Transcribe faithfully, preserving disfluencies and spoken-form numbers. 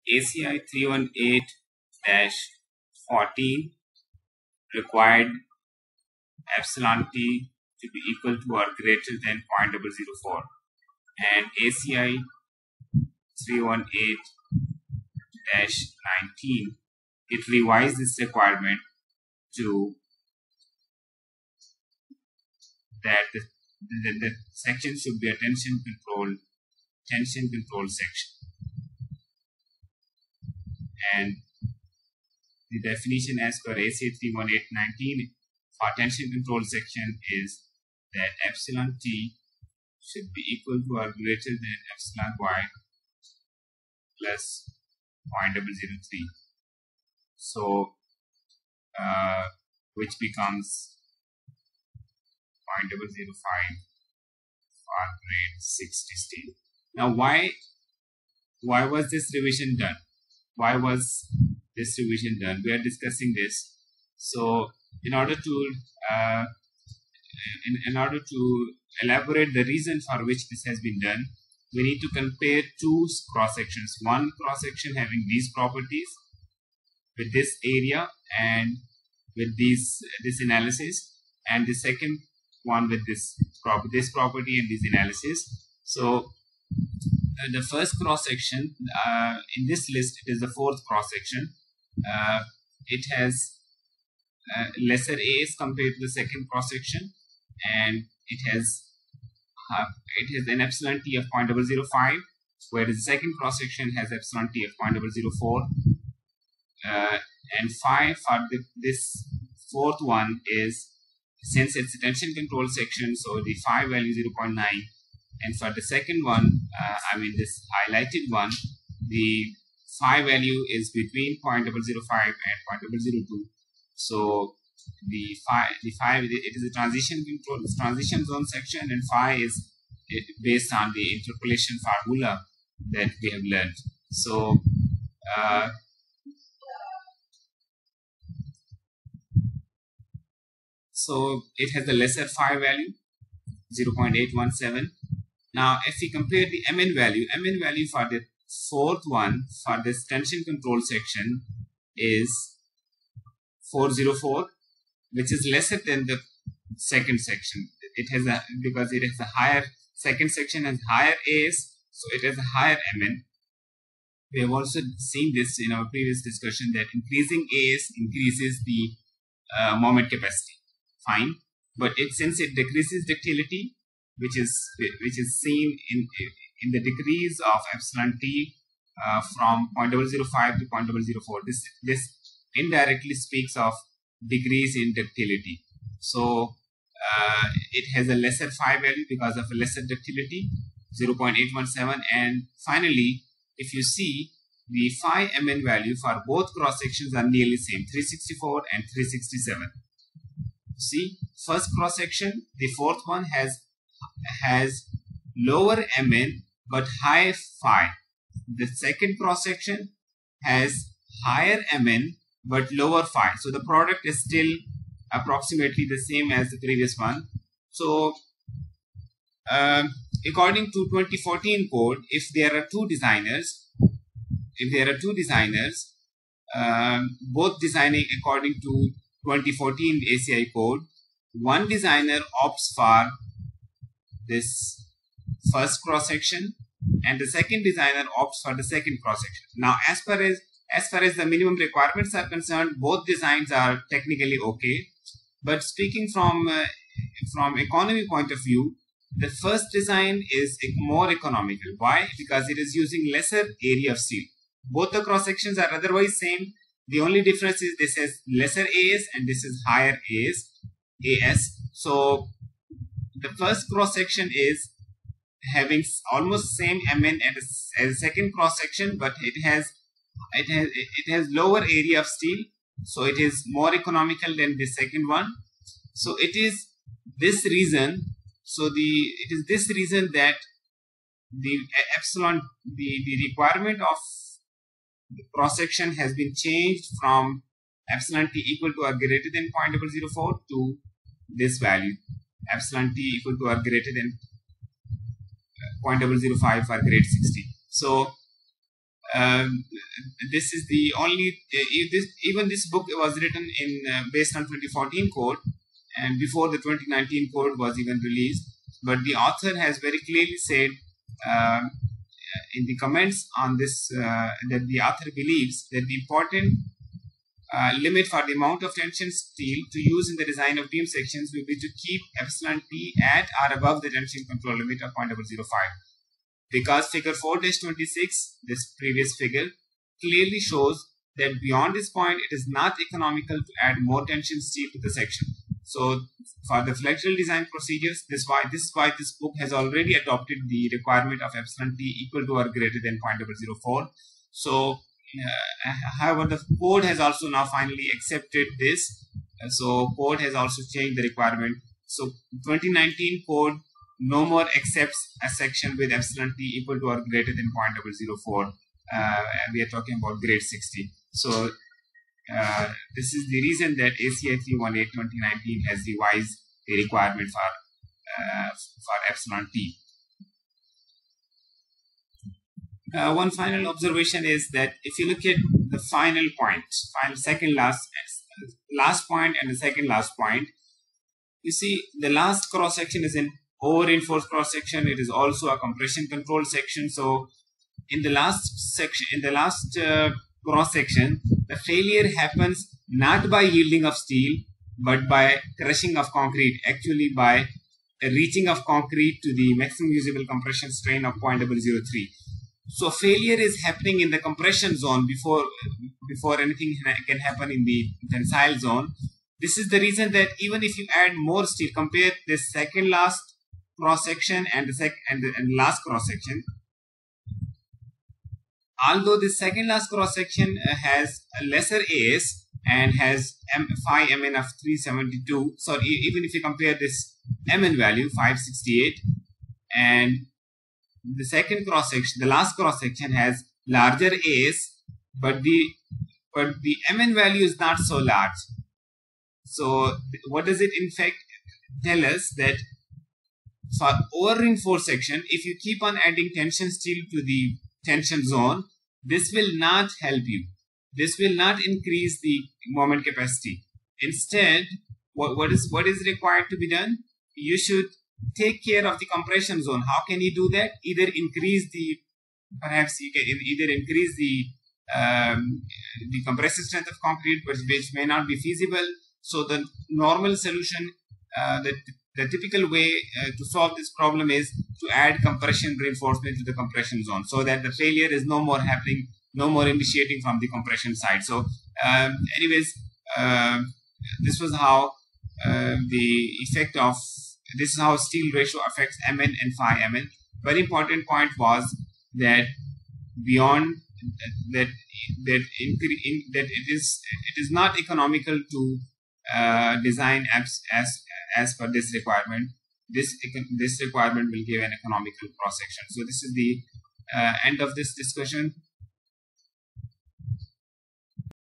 A C I three one eight dash fourteen required epsilon t to be equal to or greater than zero point zero zero four, and A C I three one eight dash nineteen, it revised this requirement to that the, the, the section should be a tension control tension control section, and the definition as per A C I three one eight nineteen for tension control section is that epsilon t should be equal to or greater than epsilon y plus zero point zero zero three, so uh, which becomes zero point zero zero five for grade sixty steel. Now, why why was this revision done? Why was this revision done? We are discussing this. So, in order to uh, in, in order to elaborate the reason for which this has been done, we need to compare two cross sections. One cross section having these properties with this area and with these this analysis, and the second one with this prop this property and this analysis. So uh, the first cross section uh, in this list, it is the fourth cross section. Uh, it has uh, lesser A's compared to the second cross section, and it has uh, it has an epsilon t of zero point zero zero five, whereas the second cross section has epsilon t of zero point zero zero four, uh, and phi for the, this fourth one is, since it's a tension control section, so the phi value is zero point nine, and for the second one, uh, I mean this highlighted one, the phi value is between zero point zero zero five and zero point zero zero two. So the phi, the phi, it is a transition control transition zone section, and phi is based on the interpolation formula that we have learned. So uh, so it has a lesser phi value, zero point eight one seven. Now, if we compare the Mn value, Mn value for the fourth one for this tension control section is four hundred four, which is lesser than the second section. It has a, because it has a higher, second section has higher A's, so it has a higher Mn. We have also seen this in our previous discussion that increasing A's increases the uh, moment capacity. Fine, but it, since it decreases ductility, which is which is seen in in the decrease of epsilon t uh, from zero point zero zero five to zero point zero zero four. This this indirectly speaks of decrease in ductility. So uh, it has a lesser phi value because of a lesser ductility, zero point eight one seven, and finally, if you see, the phi Mn value for both cross sections are nearly same, three sixty-four and three sixty-seven. See, first cross section, the fourth one has has lower Mn but high phi. The second cross section has higher Mn but lower phi. So the product is still approximately the same as the previous one. So uh, according to twenty fourteen code, if there are two designers, if there are two designers, um, both designing according to twenty fourteen A C I code, one designer opts for this first cross section and the second designer opts for the second cross section. Now, as far as as far as the minimum requirements are concerned, both designs are technically okay, but speaking from uh, from economy point of view, the first design is more economical. Why? Because it is using lesser area of steel. Both the cross sections are otherwise same. The only difference is this has lesser A's and this is higher A's, A S. So the first cross section is having almost same Mn as a second cross section, but it has it has it has lower area of steel, so it is more economical than the second one. So it is this reason. So the it is this reason that the epsilon the the requirement of the cross section has been changed from epsilon t equal to or greater than zero point zero zero four to this value, epsilon t equal to or greater than zero point zero zero five for grade sixty. So um, this is the only uh, this, even this book was written in uh, based on twenty fourteen code, and before the twenty nineteen code was even released. But the author has very clearly said uh, in the comments on this uh, that the author believes that the important uh, limit for the amount of tension steel to use in the design of beam sections will be to keep epsilon T at or above the tension control limit of zero point zero zero five. Because figure four dash twenty-six, this previous figure, clearly shows that beyond this point, it is not economical to add more tension steel to the section. So for the flexural design procedures, this, why, this is why this book has already adopted the requirement of epsilon T equal to or greater than zero point zero zero four. So uh, however, the code has also now finally accepted this. Uh, so code has also changed the requirement. So twenty nineteen code no more accepts a section with epsilon T equal to or greater than zero point zero zero four. Uh, and we are talking about grade sixty. So uh, this is the reason that A C I three one eight twenty nineteen has revised the requirement for uh, for epsilon T. Uh, one final observation is that if you look at the final point, final second last last point and the second last point, you see the last cross section is an over reinforced cross section. It is also a compression control section. So in the last section, in the last uh, cross section, the failure happens not by yielding of steel, but by crushing of concrete, actually by a reaching of concrete to the maximum usable compression strain of zero point zero zero three. So failure is happening in the compression zone before before anything can happen in the tensile zone. This is the reason that even if you add more steel, compare this second last cross section and the sec and the and last cross section. Although this second last cross section uh, has a lesser A S and has M phi M N of three seventy-two, so e even if you compare this M N value five sixty-eight and the second cross section, the last cross section has larger A S, but the but the M N value is not so large. So what does it in fact tell us? That for over reinforced section, if you keep on adding tension steel to the tension zone, this will not help you. This will not increase the moment capacity. Instead, what, what is what is required to be done? You should take care of the compression zone. How can you do that? Either increase the, perhaps you can either increase the um, the compressive strength of concrete, which, which may not be feasible. So the normal solution, uh, the, the typical way uh, to solve this problem is to add compression reinforcement to the compression zone, so that the failure is no more happening, no more initiating from the compression side. So um, anyways, uh, this was how uh, the effect of This is how steel ratio affects M N and phi M N. Very important point was that beyond that that in, in, that it is it is not economical to uh, design apps as as per this requirement. This this requirement will give an economical cross section. So this is the uh, end of this discussion.